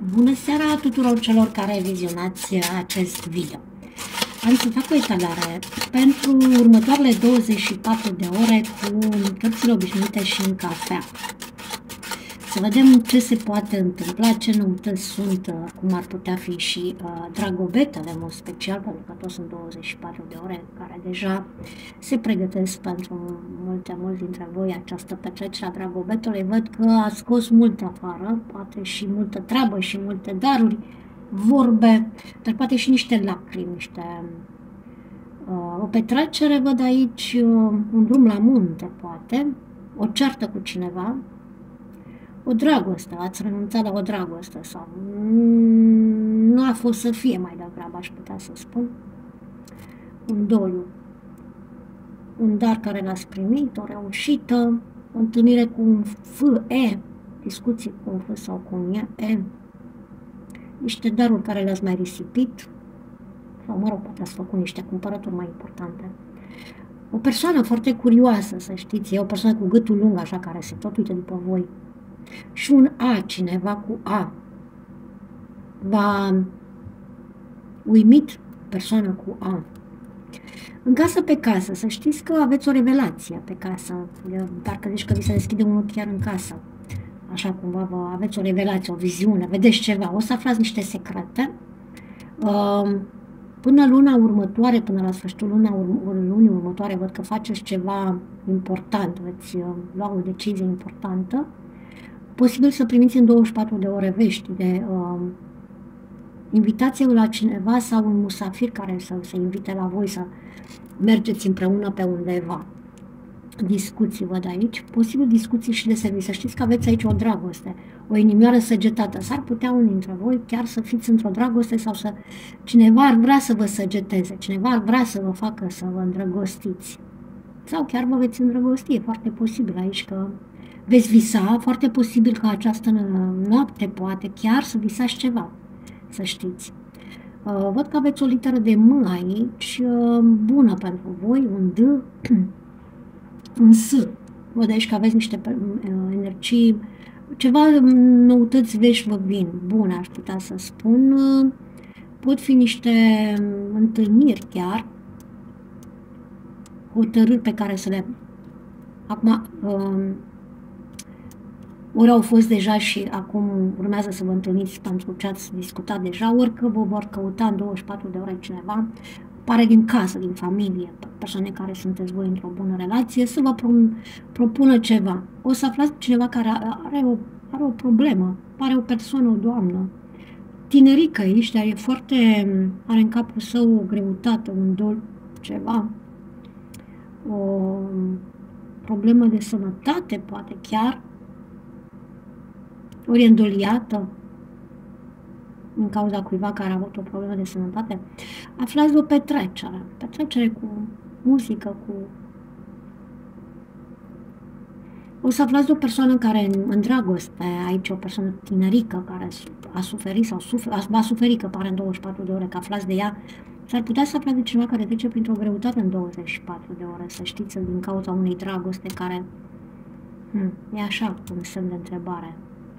Bună seara tuturor celor care vizionați acest video. Am să fac o etalare pentru următoarele 24 de ore cu cărțile obișnuite și în cafea. Să vedem ce se poate întâmpla, ce noutăți sunt, cum ar putea fi și dragobetele, în mod special, pentru că toți sunt 24 de ore care deja se pregătesc pentru mulți dintre voi această petrecere a dragobetului. Văd că a scos multe afară, poate și multă treabă și multe daruri, vorbe, dar poate și niște lacrimi, o petrecere, văd aici un drum la munte, poate, o ceartă cu cineva, o dragoste, ați renunțat la o dragoste sau nu a fost să fie mai degrabă, aș putea să spun, un doliu, un dar care l-ați primit, o reușită, o întâlnire cu un FE, discuții cu un F sau cu un E, niște daruri care le-ați mai risipit, sau mă rog, poate ați făcut niște cumpărături mai importante. O persoană foarte curioasă, să știți, e o persoană cu gâtul lung, așa, care se tot uită după voi. Și un A, cineva cu A, v-a uimit persoana cu A. În casă pe casă, să știți că aveți o revelație pe casă, parcă zici că vi se deschide unul chiar în casă, așa cumva aveți o revelație, o viziune, vedeți ceva, o să aflați niște secrete. Până luna următoare, până la sfârșitul lunii următoare, văd că faceți ceva important, veți lua o decizie importantă. Posibil să primiți în 24 de ore vești de invitație la cineva sau un musafir care să se invite la voi să mergeți împreună pe undeva. Discuții, văd aici, posibil discuții și de serviciu. Să știți că aveți aici o dragoste, o inimioară săgetată. S-ar putea unii dintre voi chiar să fiți într-o dragoste sau cineva ar vrea să vă săgeteze, cineva ar vrea să vă facă să vă îndrăgostiți. Sau chiar vă veți îndrăgosti, e foarte posibil aici că veți visa, foarte posibil că această noapte poate chiar să visați ceva, să știți. Văd că aveți o literă de M aici, bună pentru voi, un D, un S. Văd aici că aveți niște energii, ceva noutăți vești vă vin, bune aș putea să spun. Pot fi niște întâlniri chiar, hotărâri pe care să le... Acum, ori au fost deja și acum urmează să vă întâlniți pentru ce ați discutat deja, ori că vă vor căuta în 24 de ore cineva, pare din casă, din familie, persoane care sunteți voi într-o bună relație, să vă propună ceva. O să aflați cineva care are o problemă, pare o persoană, o doamnă, tinerică aici, dar e foarte, are în capul său o greutate, un dol, ceva, o problemă de sănătate, poate chiar, ori e îndoliată în cauza cuiva care a avut o problemă de sănătate. Aflați o petrecere cu muzică, o să aflați o persoană care în dragoste, aici o persoană tinerică care a suferit sau va suferi, că pare în 24 de ore, că aflați de ea. S-ar putea să aflați de cineva care trece printr-o greutate în 24 de ore, să știți, din cauza unei dragoste care e așa, un semn de întrebare.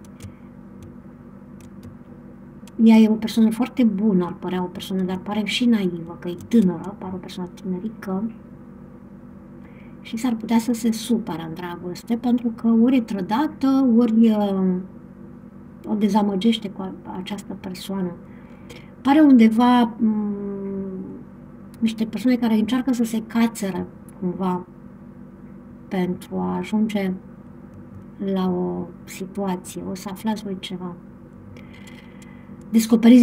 Ea e o persoană foarte bună, ar părea o persoană, dar pare și naivă, că e tânără, pare o persoană tinerică și s-ar putea să se supere în dragoste, pentru că ori e trădată, ori o dezamăgește cu această persoană. Pare undeva niște persoane care încearcă să se cațere cumva pentru a ajunge la o situație. O să aflați voi ceva. Descoperiți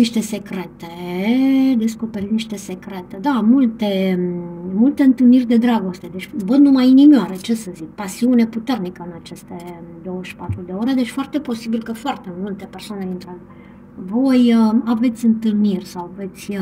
niște secrete, da, multe întâlniri de dragoste, deci văd numai inimioare, ce să zic, pasiune puternică în aceste 24 de ore, deci foarte posibil că foarte multe persoane dintre voi aveți întâlniri sau veți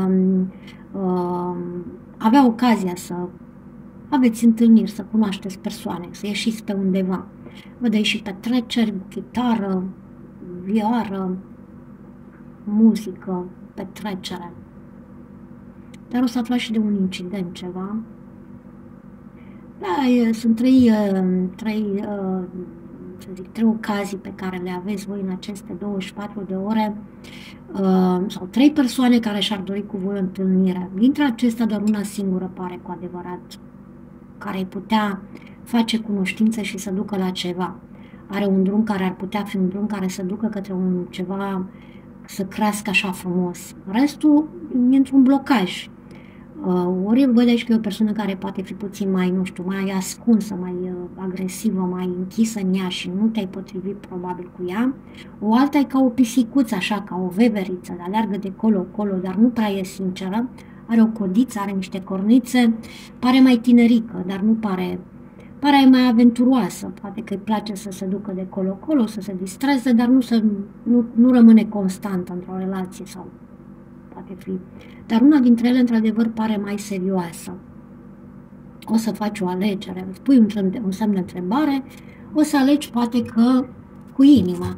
avea ocazia să aveți întâlniri, să cunoașteți persoane, să ieșiți pe undeva. Văd aici și petreceri, chitară, vioară, muzică, petrecere. Dar o să aflați și de un incident, ceva. Da, sunt trei să zic, 3 ocazii pe care le aveți voi în aceste 24 de ore sau 3 persoane care și-ar dori cu voi o întâlnire. Dintre acestea doar una singură pare cu adevărat care îi putea face cunoștință și să ducă la ceva. Are un drum care ar putea fi un drum care să ducă către un ceva să crească așa frumos. Restul e într-un blocaj. Ori văd aici că e o persoană care poate fi puțin mai, nu știu, mai ascunsă, mai agresivă, mai închisă în ea și nu te-ai potrivit probabil cu ea. O alta e ca o pisicuță, așa, ca o veveriță, aleargă de colo-colo, dar nu prea e sinceră. Are o codiță, are niște cornițe, pare mai tinerică, dar nu pare mai aventuroasă. Poate că îi place să se ducă de colo-colo, să se distreze, dar nu rămâne constantă într-o relație sau poate fi. Dar una dintre ele, într-adevăr, pare mai serioasă. O să faci o alegere, îți pui un semn de întrebare, o să alegi poate că cu inima.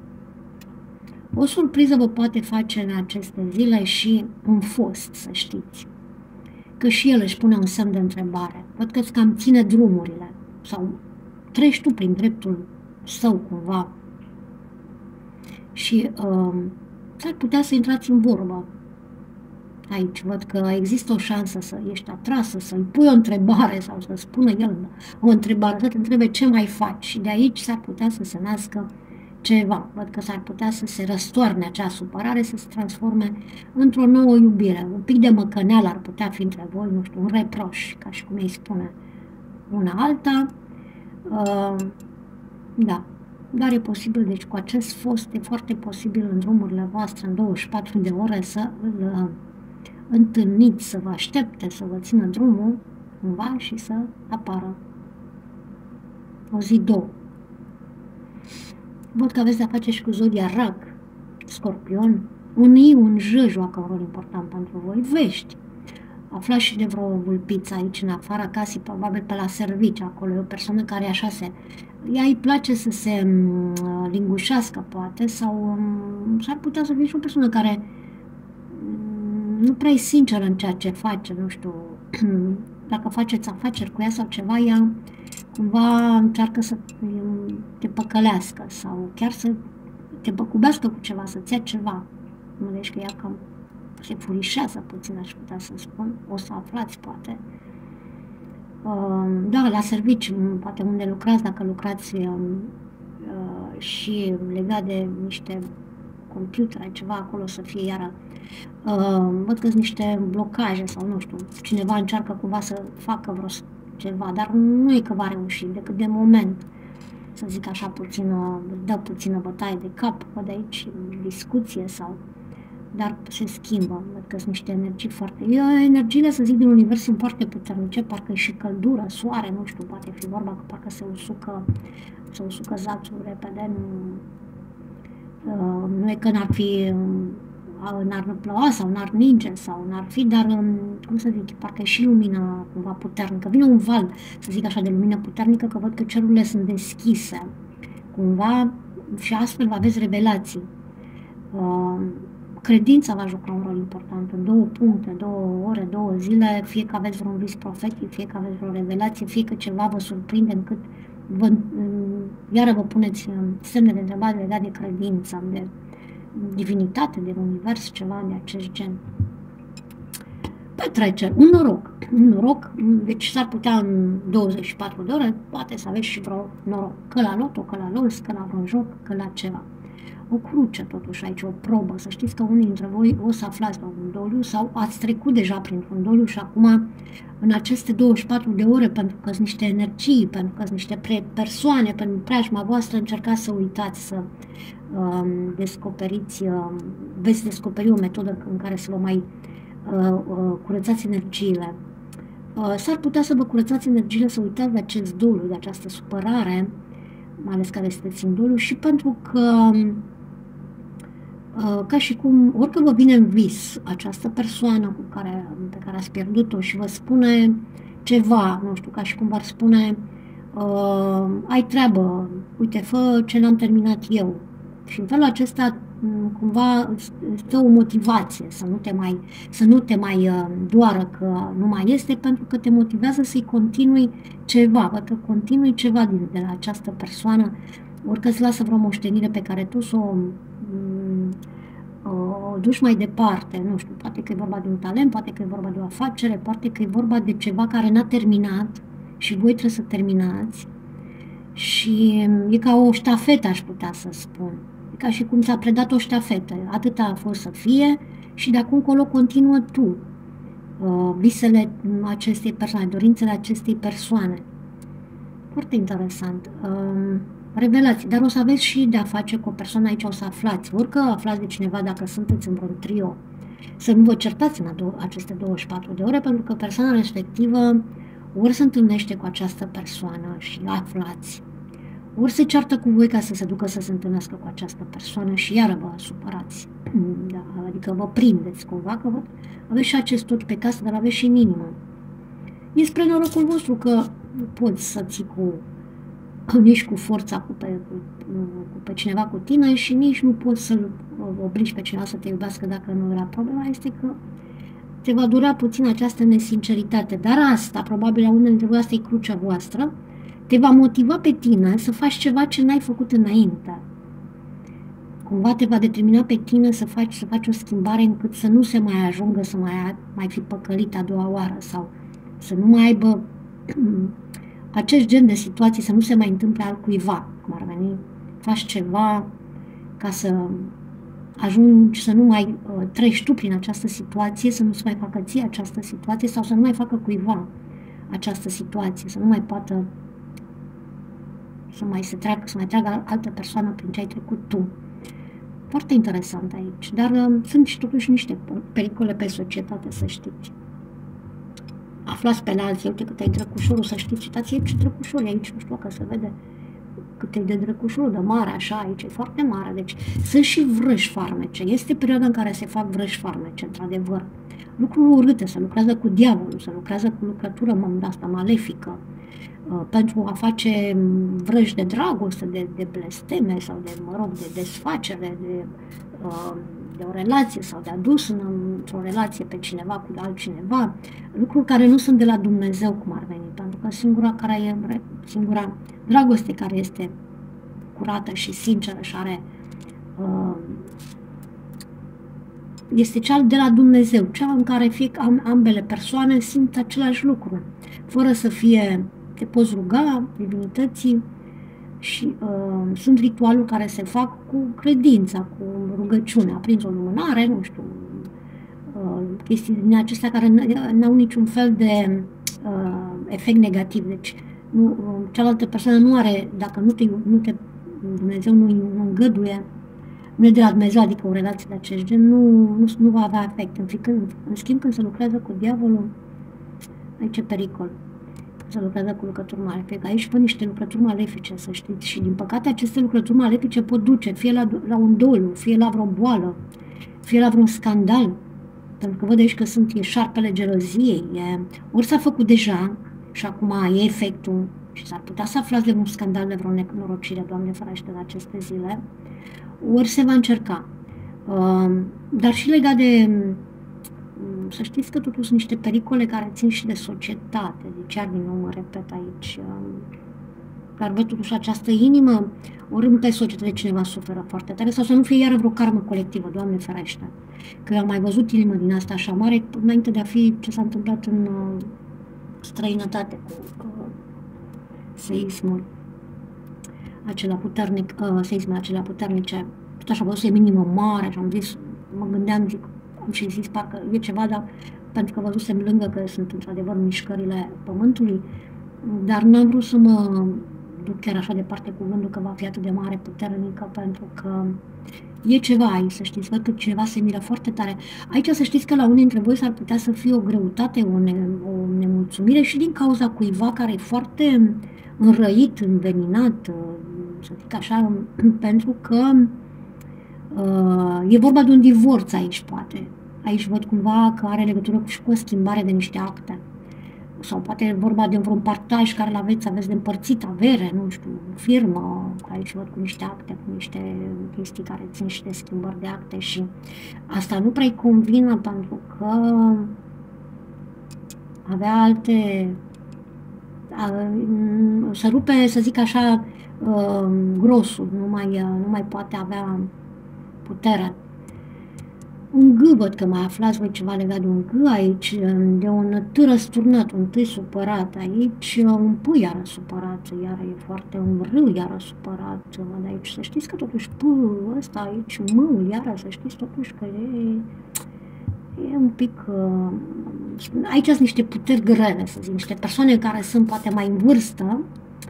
O surpriză vă poate face în aceste zile și un fost, să știți. Că și el își pune un semn de întrebare. Văd că îți cam ține drumurile sau treci tu prin dreptul său cumva și s-ar putea să intrați în vorbă. Aici văd că există o șansă să ești atrasă, să-i pui o întrebare sau să spună el o întrebare, să te întrebe ce mai faci și de aici s-ar putea să se nască ceva. Văd că s-ar putea să se răstoarne acea supărare, să se transforme într-o nouă iubire. Un pic de măcăneală ar putea fi între voi, nu știu, un reproș, ca și cum îi spune una alta. Da, dar e posibil, deci cu acest fost, e foarte posibil în drumurile voastre, în 24 de ore, să îl întâlniți, să vă aștepte, să vă țină drumul cumva și să apară o zi, două. Văd că aveți de-a face și cu zodia Rac, Scorpion, un I, un J joacă un rol important pentru voi, vești. Aflați și de vreo vulpiță aici în afara casei, probabil pe la servici, acolo e o persoană care așa ea îi place să se lingușească poate sau s-ar putea să fie și o persoană care nu prea e sinceră în ceea ce face, nu știu, dacă faceți afaceri cu ea sau ceva, ea cumva încearcă să te păcălească sau chiar să te băcubească cu ceva, să-ți ia ceva. Mă gândesc că ea cam se furișează puțin, aș putea să spun, o să aflați poate. Da, la servici, poate unde lucrați, dacă lucrați și legat de niște computere, ceva acolo să fie iară. Văd că sunt niște blocaje sau nu știu, cineva încearcă cumva să facă vreo ceva, dar nu e că va reuși, decât de moment, să zic așa, dă puțină bătaie de cap, văd aici discuție sau, dar se schimbă, văd că sunt niște energii foarte, energiile, să zic, din univers sunt foarte puternice, parcă e și căldură, soare, nu știu, poate fi vorba că parcă se usucă zațul repede, nu e că n-ar ploua sau n-ar ninge sau n-ar fi, dar, cum să zic, parcă e și lumină cumva puternică. Vine un val, să zic așa, de lumină puternică, că văd că cerurile sunt deschise, cumva, și astfel vă aveți revelații. Credința va juca un rol important în 2 puncte, 2 ore, 2 zile, fie că aveți vreun vis profetic, fie că aveți vreo revelație, fie că ceva vă surprinde încât iară vă puneți semne de întrebare legat de credință, de divinitate, de univers, ceva de acest gen. Petreceri, un noroc, deci s-ar putea în 24 de ore, poate să aveți și vreo noroc, că la loto, că la los, că la vreun joc, că la ceva. O cruce totuși aici, o probă, să știți că unii dintre voi o să aflați la un doliu sau ați trecut deja printr-un doliu și acum în aceste 24 de ore, pentru că sunt niște energii, pentru că sunt niște persoane, pentru preajma voastră, încercați să uitați, să descoperiți, veți descoperi o metodă în care să vă mai curățați energiile. S-ar putea să vă curățați energiile, să uitați de acest doliu, de această supărare, mai ales care sunteți în doliu și pentru că ca și cum, orică vă vine în vis această persoană pe care ați pierdut-o și vă spune ceva, nu știu, ca și cum v-ar spune ai treabă, uite, fă ce n-am terminat eu. Și în felul acesta cumva îți dă o motivație să nu te mai doară că nu mai este, pentru că te motivează să-i continui ceva, văd că continui ceva de la această persoană ori că îți lasă vreo moștenire pe care tu să o duci mai departe, nu știu, poate că e vorba de un talent, poate că e vorba de o afacere, poate că e vorba de ceva care n-a terminat și voi trebuie să terminați și e ca o ștafetă, aș putea să spun. E ca și cum ți-a predat o ștafetă, atâta a fost să fie și de acum încolo continuă tu visele acestei persoane, dorințele acestei persoane. Foarte interesant. Revelații, dar o să aveți și de-a face cu o persoană aici, o să aflați, ori că aflați de cineva dacă sunteți în vreun trio, să nu vă certați în aceste 24 de ore, pentru că persoana respectivă ori se întâlnește cu această persoană și aflați, ori se ceartă cu voi ca să se ducă să se întâlnească cu această persoană și iară vă supărați. Da, adică vă prindeți cumva, că aveți și acest tot pe casă, dar aveți și în inimă. E spre norocul vostru că poți să ții nici cu forța pe cineva cu tine și nici nu poți să-l obligi pe cineva să te iubească dacă nu era. Problema este că te va dura puțin această nesinceritate, dar asta, probabil la unul dintre voi, asta e crucea voastră, te va motiva pe tine să faci ceva ce n-ai făcut înainte. Cumva te va determina pe tine să faci o schimbare încât să nu se mai ajungă să mai fi păcălit a doua oară sau să nu mai aibă acest gen de situații, să nu se mai întâmple altcuiva, cum ar veni. Faci ceva ca să ajungi să nu mai treci tu prin această situație, să nu se mai facă ție această situație sau să nu mai facă cuiva această situație, să nu mai poată să mai tragă altă persoană prin ce ai trecut tu. Foarte interesant aici, dar sunt și totuși niște pericole pe societate, să știți. Aflați pe la alții, uite cât e drăcușorul, să știți, citați ce drăcușor e aici, nu știu că se vede cât e de drăcușorul, de mare, așa, aici e foarte mare, deci sunt și vrăși farmece, este perioada în care se fac vrăși farmece, într-adevăr, lucruri urâte, se lucrează cu diavolul, se lucrează cu lucrătură asta malefică, pentru a face vrăji de dragoste, de blesteme sau de, de desfacere, de o relație sau de adus într-o relație pe cineva cu altcineva, lucruri care nu sunt de la Dumnezeu, cum ar veni, pentru că singura dragoste care este curată și sinceră și are este cea de la Dumnezeu, cea în care ambele persoane simt același lucru, fără să fie, te poți ruga divinității și sunt ritualuri care se fac cu credința, cu rugăciunea, aprins o lumânare, nu știu, chestii din acestea care n-au niciun fel de efect negativ, deci cealaltă persoană nu are, dacă Dumnezeu nu îngăduie, nu e de la Dumnezeu, adică o relație de acest gen, nu va avea efect. În schimb, când se lucrează cu diavolul, aici e pericol. Când se lucrează cu lucrături malefice. Aici văd niște lucrături malefice, să știți. Și din păcate aceste lucrături malefice pot duce fie la un doliu, fie la vreo boală, fie la vreun scandal. Pentru că văd aici că e șarpele geloziei. Ori s-a făcut deja și acum e efectul și s-ar putea să aflați de un scandal, de vreo nenorocire, Doamne ferește, de aceste zile. Ori se va încerca. Dar și legat de, să știți că totuși sunt niște pericole care țin și de societate, deci iar din nou mă repet aici, dar văd totuși această inimă, ori pe societate cineva suferă foarte tare, sau să nu fie iară vreo karmă colectivă, Doamne ferește. Că eu am mai văzut inimă din asta așa mare, înainte de a fi ce s-a întâmplat în străinătate cu seismul acela puternic, seismele acelea puternice, tot așa văzusem inimă mare și am zis, mă gândeam, am și zis, parcă e ceva, dar pentru că văzusem lângă că sunt într-adevăr mișcările pământului, dar n-am vrut să mă duc chiar așa departe cu gândul că va fi atât de mare, puternică, pentru că e ceva aici, să știți, văd că cineva se miră foarte tare. Aici să știți că la unii dintre voi s-ar putea să fie o greutate, o nemulțumire și din cauza cuiva care e foarte înrăit, înveninat, să zic așa, pentru că e vorba de un divorț aici, poate. Aici văd cumva că are legătură și cu o schimbare de niște acte. Sau poate e vorba de vreun partaj care aveți de împărțit avere, nu știu, firmă, aici văd cu niște acte, cu niște chestii care țin și de schimbări de acte și asta nu prea-i convine pentru că avea alte, să rupe, să zic așa, grosul, nu mai poate avea puterea. Un G, văd că mai aflați voi ceva legat de un G aici, de un T răsturnat, un T supărat aici, un P iară supărat, iară e foarte, un R iară supărat, văd aici, să știți că totuși P ăsta aici, M-ul iară, să știți totuși că e un pic, aici sunt niște puteri grele, să zic, niște persoane care sunt poate mai în vârstă.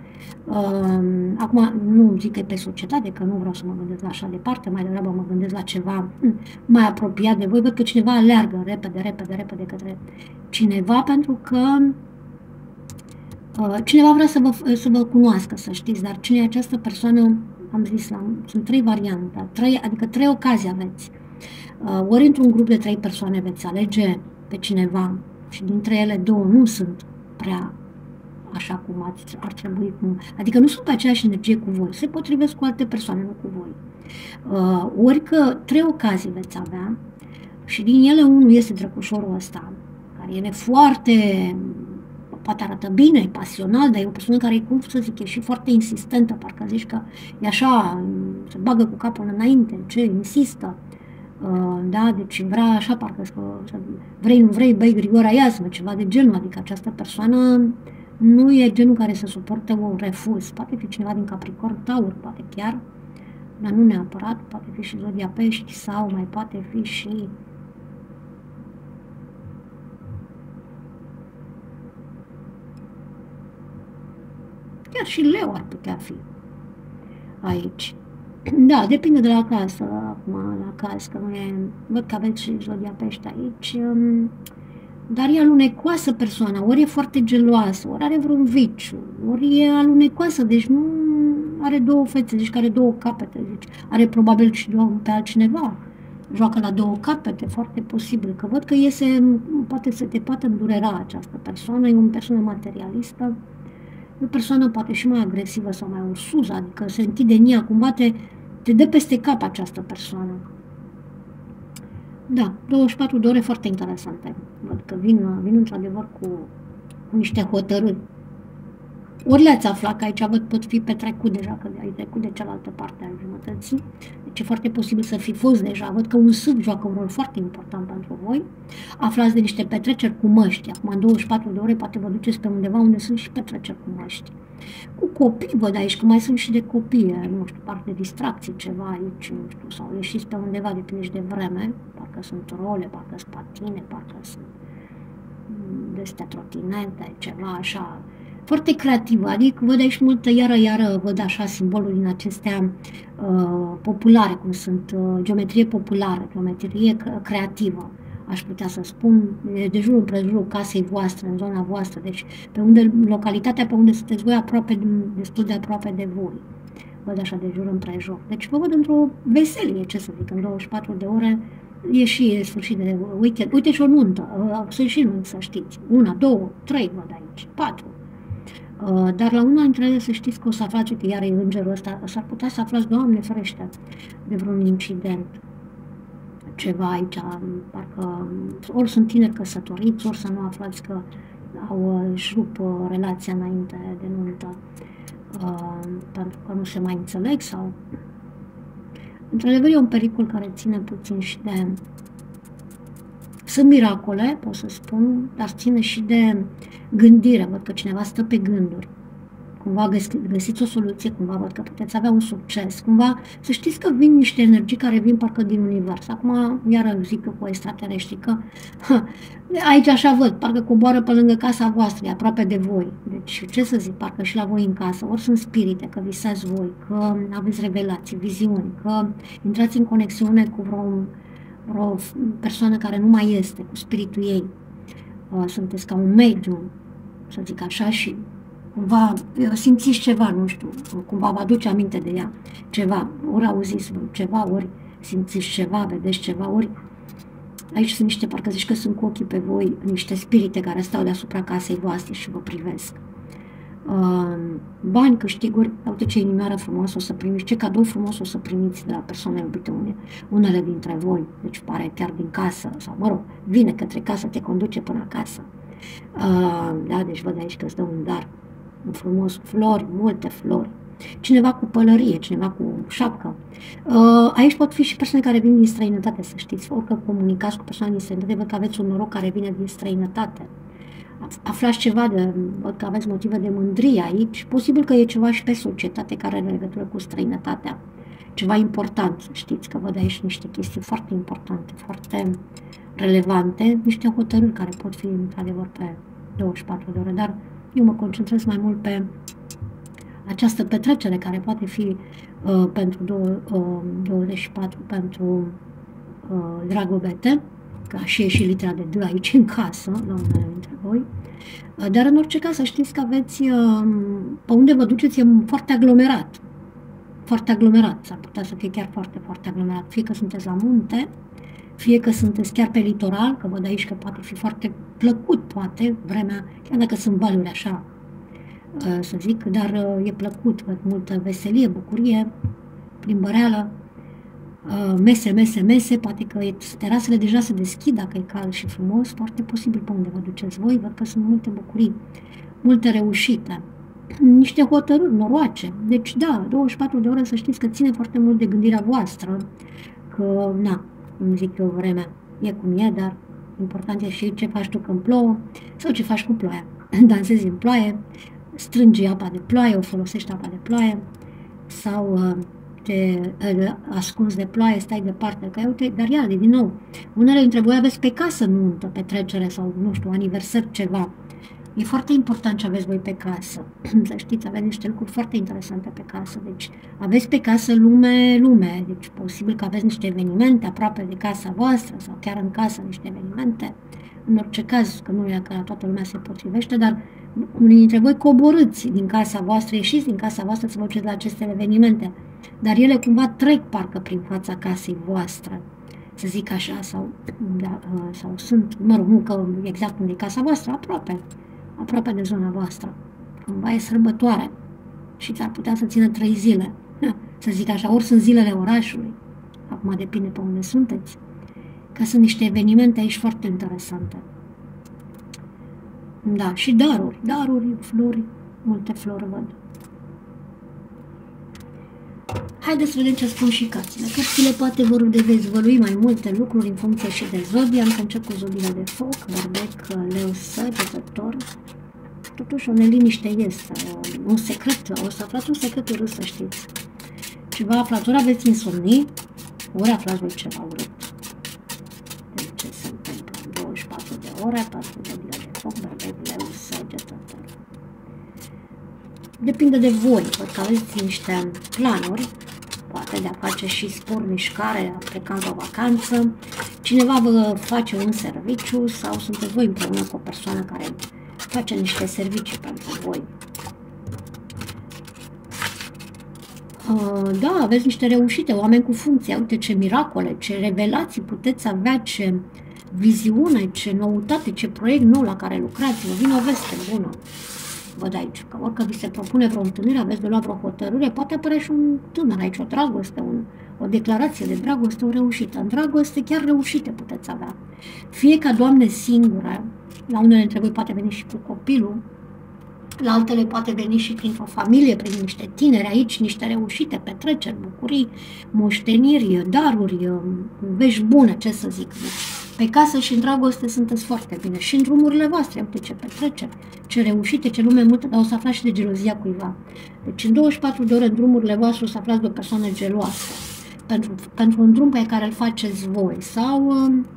Acum nu zic că e pe societate, că nu vreau să mă gândesc la așa departe, mai degrabă mă gândesc la ceva mai apropiat de voi. Văd că cineva aleargă repede către cineva, pentru că cineva vrea să vă cunoască, să știți, dar cine e această persoană, am zis, sunt 3 variante, adică 3 ocazii aveți. Ori într-un grup de 3 persoane veți alege pe cineva și dintre ele 2 nu sunt prea așa cum ar trebui, adică nu sunt pe aceeași energie cu voi, se potrivesc cu alte persoane, nu cu voi. Ori că 3 ocazii veți avea și din ele unul este drăgușorul ăsta, care e foarte, poate arată bine, e pasional, dar e o persoană care, cum să zic, e și foarte insistentă, parcă zici că e așa, se bagă cu capul înainte, ce insistă. Da, deci vrea așa, parcă vrei, nu vrei, băi, Grigora, ia-ți-mă, ceva de genul, adică această persoană nu e genul care să suporte un refuz. Poate fi cineva din Capricorn, Taur, poate chiar, dar nu neapărat, poate fi și zodia Pești sau mai poate fi și chiar și Leu ar putea fi aici. Da, depinde de la casă, acum, la caz, că nu e, văd că aveți și zodia Pești aici, dar e alunecoasă persoana, ori e foarte geloasă, ori are vreun viciu, ori e alunecoasă, deci nu are 2 fețe, deci are 2 capete, deci are probabil și pe altcineva, joacă la 2 capete, foarte posibil, că văd că te poate îndurera această persoană, e o persoană materialistă, e o persoană poate și mai agresivă sau mai ursuză, adică se închide în ea, cumva te dă peste cap această persoană. Da, 24 de ore foarte interesante. Văd că vin într-adevăr cu niște hotărâri. Ori le-ați aflat, că aici văd pot fi petrecut deja, că ai trecut de cealaltă parte a jumătății. Deci e foarte posibil să fi fost deja. Văd că un sâb joacă un rol foarte important pentru voi. Aflați de niște petreceri cu măști. Acum în 24 de ore poate vă duceți pe undeva unde sunt și petreceri cu măști. Cu copii văd aici, că mai sunt și de copii, nu știu, parcă de distracții ceva aici, nu știu, sau ieșiți pe undeva, depinde și de vreme, parcă sunt role, parcă sunt patine, parcă sunt de astea trotinete, ceva așa, foarte creativă, adică văd aici multă, iară văd așa simboluri din acestea populare, cum sunt geometrie populară, geometrie creativă, aș putea să spun, de jur împrejurul casei voastre, în zona voastră, deci localitatea pe unde sunteți voi destul de aproape de voi. Văd așa de jur împrejur. Deci vă văd într-o veselie, ce să zic, în 24 de ore e și sfârșit de weekend. Uite și o nuntă, sunt și nunți, să știți. 1, 2, 3 văd aici, 4. Dar la una dintre ele să știți că o să aflați, uite, iar e îngerul ăsta, s-ar putea să aflați, Doamne ferește, de vreun incident. Ceva aici, parcă ori sunt tineri căsătoriți, ori să nu aflați că își rup relația înainte de nuntă, pentru că nu se mai înțeleg sau... Într-adevăr e un pericol care ține puțin și de... Sunt miracole, pot să spun, dar ține și de gândire. Văd că cineva stă pe gânduri. Cumva găsiți o soluție, cumva văd că puteți avea un succes, cumva să știți că vin niște energii care vin parcă din univers. Acum, iară zic eu cu extraterestri, că aici așa văd, parcă coboară pe lângă casa voastră, e aproape de voi. Deci, ce să zic, parcă și la voi în casă, ori sunt spirite, că visați voi, că aveți revelații, viziuni, că intrați în conexiune cu vreo persoană care nu mai este, cu spiritul ei. Sunteți ca un medium, să zic așa, și cumva simțiți ceva, nu știu, cumva vă aduce aminte de ea, ceva, ori auziți ceva, ori simțiți ceva, vedeți ceva, ori aici sunt niște, parcă zici că sunt cu ochii pe voi, niște spirite care stau deasupra casei voastre și vă privesc. Bani, câștiguri, uite ce inimioară frumos o să primiți, ce cadou frumos o să primiți de la persoane iubite unele dintre voi, deci pare chiar din casă, sau mă rog, vine către casă, te conduce până acasă. Da, deci văd aici că îți dă un dar frumos, flori, multe flori. cineva cu pălărie, cineva cu șapcă. Aici pot fi și persoane care vin din străinătate, să știți, orică comunicați cu persoane din străinătate, văd că aveți un noroc care vine din străinătate. Aflați ceva, văd că aveți motive de mândrie aici, posibil că e ceva și pe societate care are legătură cu străinătatea. Ceva important, să știți, că văd aici niște chestii foarte importante, foarte relevante, niște hotărâri care pot fi, într-adevăr, pe 24 de ore, dar eu mă concentrez mai mult pe această petrecere care poate fi pentru 24, pentru Dragobete, ca și ieși litera de D aici în casă, la unele dintre voi, dar în orice caz să știți că aveți, pe unde vă duceți e foarte aglomerat, s-ar putea să fie chiar foarte, foarte aglomerat, fie că sunteți la munte, fie că sunteți chiar pe litoral, că văd aici că poate fi foarte plăcut, poate, vremea, chiar dacă sunt valuri așa, să zic, dar e plăcut, văd multă veselie, bucurie, plimbăreală, mese, poate că terasele deja se deschid, dacă e cald și frumos, foarte posibil pe unde vă duceți voi, văd că sunt multe bucurii, multe reușite, niște hotărâri noroace, deci da, 24 de ore să știți că ține foarte mult de gândirea voastră, că, na, cum zic eu, vremea e cum e, dar important e și ce faci tu când plouă sau ce faci cu ploaia. Dansezi în ploaie, strângi apa de ploaie, o folosești apa de ploaie sau te ascunzi de ploaie, stai departe, că uite, dar iar, din nou, unele dintre voi aveți pe casă nuntă, petrecere sau, nu știu, aniversări, ceva. E foarte important ce aveți voi pe casă. Să știți, aveți niște lucruri foarte interesante pe casă. Deci, aveți pe casă lume. Deci, posibil că aveți niște evenimente aproape de casa voastră sau chiar în casă niște evenimente. În orice caz, că nu e că la toată lumea se potrivește, dar unii dintre voi coborâți din casa voastră, ieșiți din casa voastră să vă duceți la aceste evenimente. Dar ele cumva trec parcă prin fața casei voastre, să zic așa, sau sunt, mă rog, nu că exact unde e casa voastră, aproape de zona voastră. Cumva e sărbătoare și ți-ar putea să țină 3 zile, să zic așa, ori sunt zilele orașului, acum depinde pe unde sunteți, că sunt niște evenimente aici foarte interesante. Da, și daruri, flori, multe flori văd. Haideți să vedem ce spun și cărțile. Cărțile poate vor dezvălui mai multe lucruri în funcție și de zodia. Încă încep cu zodia de foc, berbec, leu, săgetător. Totuși o neliniște este, un secret, o să aflați un secret urât, să știți. Ceva aflați, ori aveți insomnii, ori aflați voi ceva urât. Deci ce se întâmplă în 24 de ore, pentru zodia de foc, berbec, leu, săgetător. Depinde de voi, văd că aveți niște planuri, poate de a face și spor, mișcare, a pleca într-o vacanță, cineva vă face un serviciu sau sunteți voi împreună cu o persoană care face niște servicii pentru voi. Da, aveți niște reușite, oameni cu funcție, uite ce miracole, ce revelații puteți avea, ce viziune, ce noutate, ce proiect nou la care lucrați, vă vine o veste bună. Văd aici, că orică vi se propune vreo întâlnire, aveți de luat vreo hotărâre, poate apărea și un tânăr aici, o dragoste, o declarație de dragoste, o reușită. În dragoste chiar reușite puteți avea. Fie ca doamne singure, la unele dintre voi poate veni și cu copilul, la altele poate veni și printr-o familie, prin niște tineri aici, niște reușite, petreceri, bucurii, moșteniri, daruri, vești bune, ce să zic. Pe casă și în dragoste sunteți foarte bine. Și în drumurile voastre, uite ce petreceri, ce reușite, ce lume multă, dar o să aflați și de gelozia cuiva. Deci în 24 de ore în drumurile voastre o să aflați de o persoană geloasă pentru un drum pe care îl faceți voi. Sau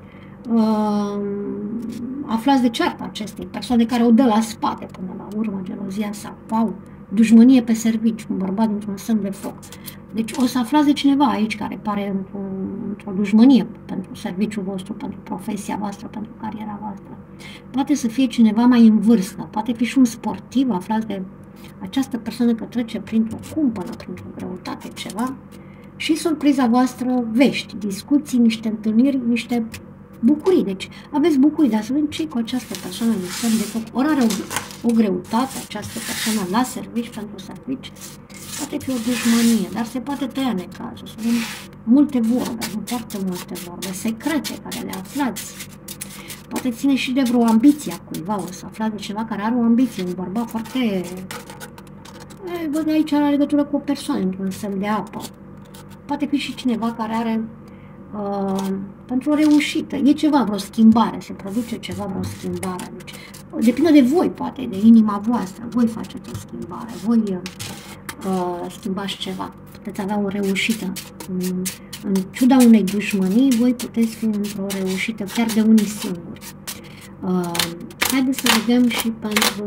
aflați de cearta acestei persoane care o dă la spate până la urmă, gelozia sau dușmănie pe serviciu, un bărbat dintr-un semn de foc. Deci o să aflați de cineva aici care pare într-o dușmănie pentru serviciul vostru, pentru profesia voastră, pentru cariera voastră. Poate să fie cineva mai în vârstă, poate fi și un sportiv, aflați de această persoană că trece printr-o cumpănă, printr-o greutate, ceva. Și surpriza voastră, vești, discuții, niște întâlniri, niște bucurii. Deci aveți bucurii, dar să vedem ce cu această persoană de semn de foc. Ori are o greutate această persoană la servici, pentru servici, poate fi o dușmănie, dar se poate tăia necazul. Să vedem multe vorbe, nu foarte multe vorbe, secrete care le aflați. Poate ține și de vreo ambiție a cuiva, o să aflați de cineva care are o ambiție, un bărbat foarte văd aici are legătură cu o persoană într-un semn de apă. Poate fi și cineva care are pentru o reușită. E ceva, vreo schimbare, se produce ceva, vreo schimbare. Deci, depinde de voi, poate, de inima voastră. Voi faceți o schimbare, voi schimbați ceva. Puteți avea o reușită. În ciuda unei dușmănii, voi puteți fi într-o reușită chiar de unii singuri. Haideți să vedem și pentru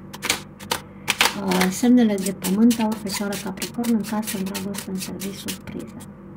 semnele de pământ, Aur, Fecioară, Capricorn, în casă, în dragoste, în serviciu, surpriză.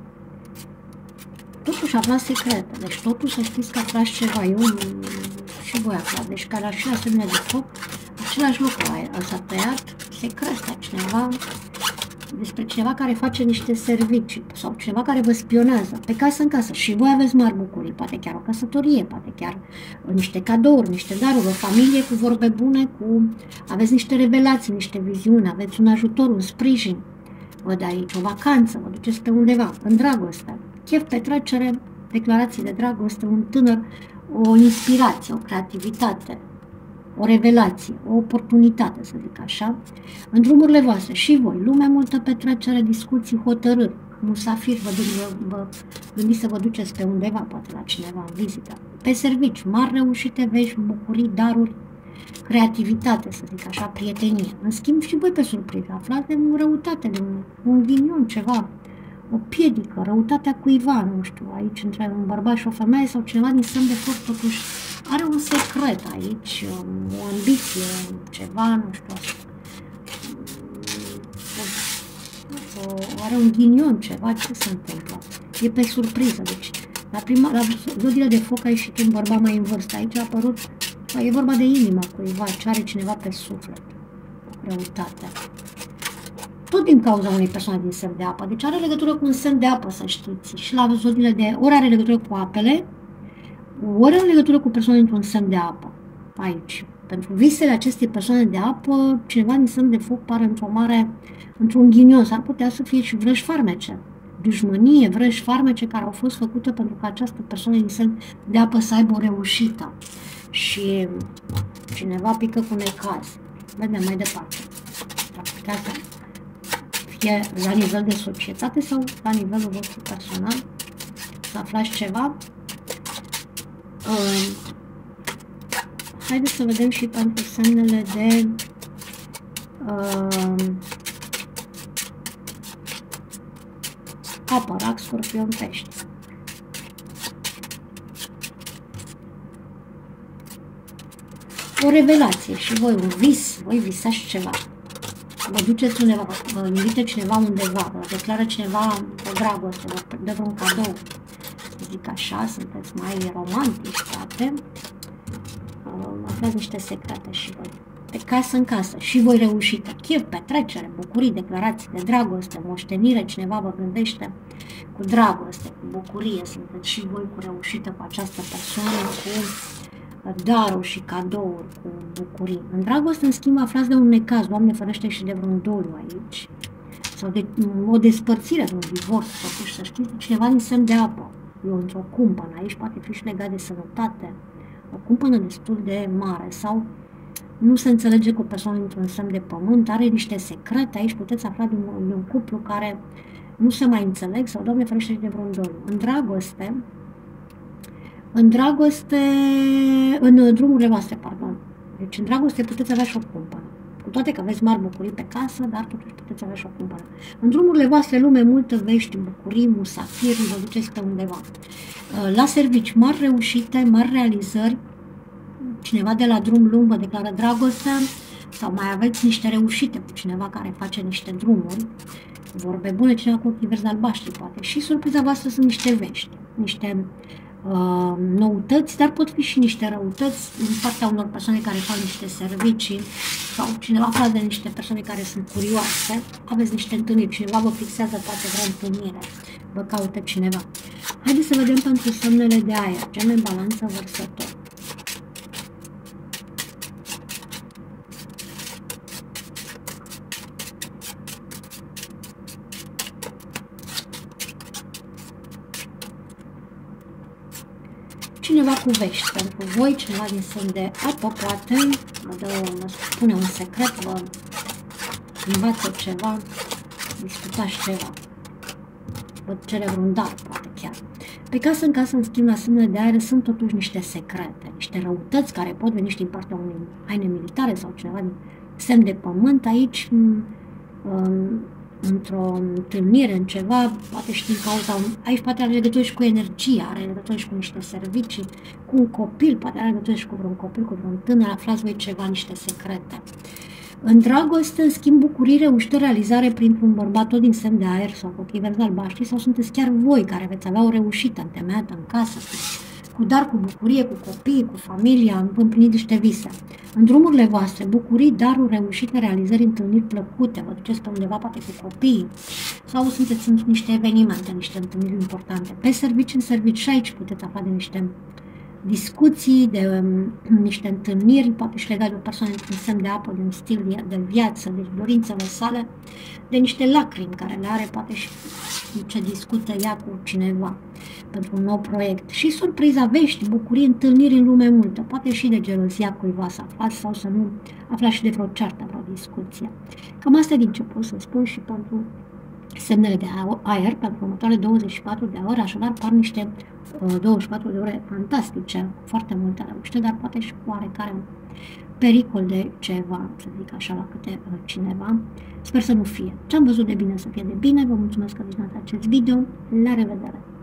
Totuși aflați secrete, deci totuși să știți că aflați ceva, eu și voi aflați, deci ca la și la semnele de foc, același lucru s-a tăiat, secret, cineva, despre cineva care face niște servicii sau cineva care vă spionează pe casă în casă și voi aveți mari bucurii, poate chiar o căsătorie, poate chiar niște cadouri, niște daruri, o familie cu vorbe bune, aveți niște revelații, niște viziuni, aveți un ajutor, un sprijin, văd aici o vacanță, vă duceți pe undeva, în dragoste, chef, petrecere, declarații de dragoste, un tânăr, o inspirație, o creativitate, o revelație, o oportunitate, să zic așa, în drumurile voastre și voi, lume, multă petrecere, discuții, hotărâri, musafir, vă gândiți să vă duceți pe undeva, poate la cineva în vizită, pe serviciu, mari reușite, vești, bucurii, daruri, creativitate, să zic așa, prietenie. În schimb și voi pe surpriză, aflați de răutate, de un ghinion, ceva, o piedică, răutatea cuiva, nu știu, aici între un bărbat și o femeie sau cineva din semn de foc, totuși are un secret aici, o ambiție, ceva, nu știu, are un ghinion, ceva, ce se întâmplă? E pe surpriză, deci la zodiile de foc a ieșit un bărbat mai în vârstă, aici a apărut, e vorba de inima cuiva, ce are cineva pe suflet, răutate. Tot din cauza unei persoane din semn de apă, deci are legătură cu un semn de apă, să știți, și la zodiile de, ori are legătură cu apele, ori are legătură cu persoane într-un semn de apă, aici. Pentru visele acestei persoane de apă, cineva din semn de foc pare într-un ghinion, s-ar putea să fie și vrăji farmece, dușmănie, vrăji farmece care au fost făcute pentru ca această persoană din semn de apă să aibă o reușită. Și cineva pică cu necaz. Vedem mai departe. Ar putea să fie la nivel de societate sau la nivelul vostru personal, să aflați ceva. Haideți să vedem și pentru semnele de apă, Rac, Scorpion, Pești. O revelație și voi, un vis, voi visați ceva. Vă duceți undeva, vă invite cineva undeva, vă declară cineva o dragoste, vă dă vreun cadou, să zic așa, sunteți mai romantici, poate. Aflați niște secrete și voi. De casă în casă, și voi reușită, chef, petrecere, bucurii, declarații de dragoste, moștenire, cineva vă gândește cu dragoste, cu bucurie, sunteți și voi cu reușită cu această persoană, cu daruri și cadouri, cu bucurii. În dragoste, în schimb, aflați de un necaz, Doamne ferește, și de vreun doliu aici, sau de o despărțire, de un divorț, totuși, să știți, cineva din semn de apă, eu într-o cumpănă, aici poate fi și legat de sănătate, o cumpănă destul de mare, sau nu se înțelege cu o persoană într-un semn de pământ, are niște secrete, aici puteți afla de un cuplu care nu se mai înțeleg, sau Doamne ferește de vreun doliu. În dragoste, în drumurile voastre, pardon. Deci în dragoste puteți avea și o cumpănă. Cu toate că aveți mari bucurii pe casă, dar totuși puteți avea și o cumpănă. În drumurile voastre, lume, multă vești, bucurii, musafiri, vă duceți pe undeva. La servici, mari reușite, mari realizări, cineva de la drum lung vă declară dragoste, sau mai aveți niște reușite cu cineva care face niște drumuri, vorbe bune, cineva cu ochii verzi albaștri, poate. Și surpriza voastră sunt niște vești, niște noutăți, dar pot fi și niște răutăți din partea unor persoane care fac niște servicii sau cineva aflat de niște persoane care sunt curioase, aveți niște întâlniri, cineva vă fixează poate vreo întâlnire, vă caută cineva. Haideți să vedem pentru semnele de aer, Gemeni, Balanță, Vărsător. Cineva cu vești pentru voi, cineva din semn de apă, poate, vă spune un secret, vă învață ceva, discutați ceva. Vă cere vreun dar, poate chiar. Pe casă în casă, în schimb, la semnele de aer sunt totuși niște secrete, niște răutăți care pot veni și din partea unei haine militare sau cineva din semn de pământ. Aici, într-o întâlnire, în ceva, poate și din cauza, aici poate are legătură și cu energia, are legătură și cu niște servicii, cu un copil, poate are legătură și cu vreun copil, cu vreun tânăr, aflați voi ceva, niște secrete. În dragoste, în schimb, bucurie, reușită, realizare printr-un bărbat tot din semn de aer sau cu ochii verzi albaștri, sau sunteți chiar voi care veți avea o reușită întemeiată în casă, cu dar, cu bucurie, cu copii, cu familia, împlinit niște vise. În drumurile voastre, bucurii, daruri, reușite, realizări, întâlniri plăcute, vă duceți pe undeva, poate cu copiii, sau sunteți în niște evenimente, niște întâlniri importante. Pe servici, în servici, și aici puteți afla de niște discuții, de niște întâlniri, poate și legate de o persoană într-un semn de apă, de un stil de viață, de dorințele sale, de niște lacrimi care le are, poate și ce discută ea cu cineva pentru un nou proiect. Și surpriza, vești, bucurii, întâlniri în lume multă, poate și de gelozia cuiva să aflați sau să nu aflați și de vreo ceartă, vreo discuție. Cam asta din ce pot să spun și pentru semnele de aer, pentru următoarele 24 de ore, așadar par niște 24 de ore fantastice, foarte multe reușite, dar poate și cu oarecare pericol de ceva, să zic așa, la câte cineva. Sper să nu fie. Ce am văzut de bine să fie de bine. Vă mulțumesc că ați văzut acest video. La revedere!